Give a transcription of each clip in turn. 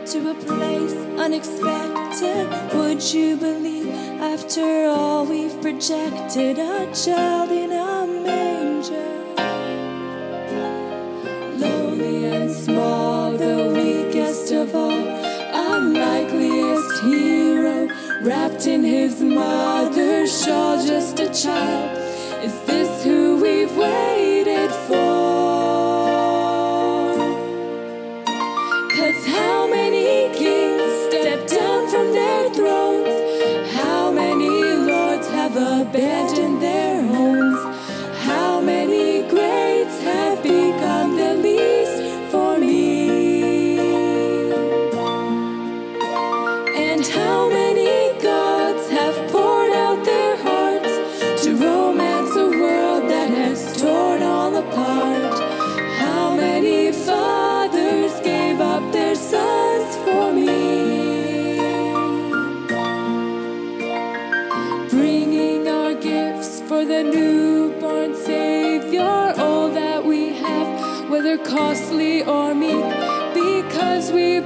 to a place unexpected. Would you believe after all we've projected a child in a manger? Lonely and small, the weakest of all, unlikeliest hero, wrapped in his mother's shawl, just a child. Is this who we've waited for? 'Cause how many kings step down from their thrones? How many lords have abandoned their homes? How many greats have become the least for me? And how many gods have poured out their hearts to romance a world that has torn all apart? How many fathers gave up their sons for me? Bringing our gifts for the newborn Savior, all that we have, whether costly or meek, because we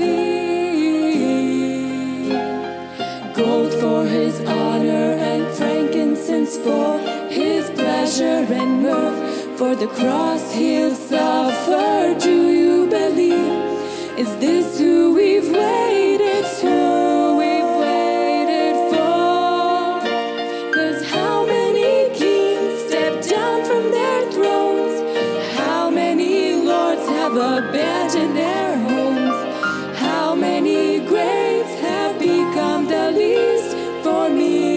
believe. Gold for his honor and frankincense for his pleasure and myrrh. For the cross he'll suffer. Do you believe? Is this who we've waited for? We've waited for. 'Cause how many kings step down from their thrones? How many lords have abandoned their homes? How many greats have become the least for me?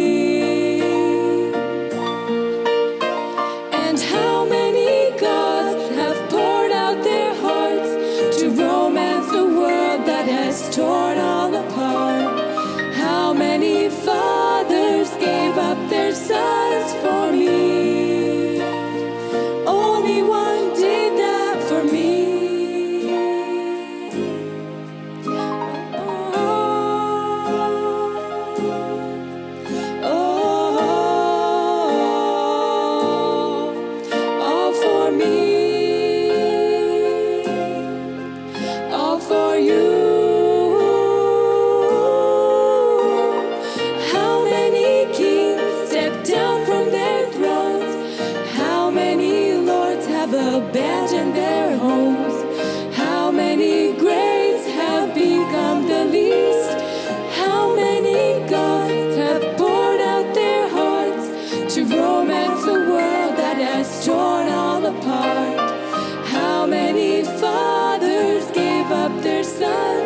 And how many gods have poured out their hearts to romance a world that has torn all apart? How many fathers gave up their sons for me? Only one did that for me. All for me, all for you. How many kings step down from their thrones? How many lords have abandoned their homes? How many greats have become the least? How many gods have poured out their hearts to romance a world that has torn all apart? How many fathers gave up their sons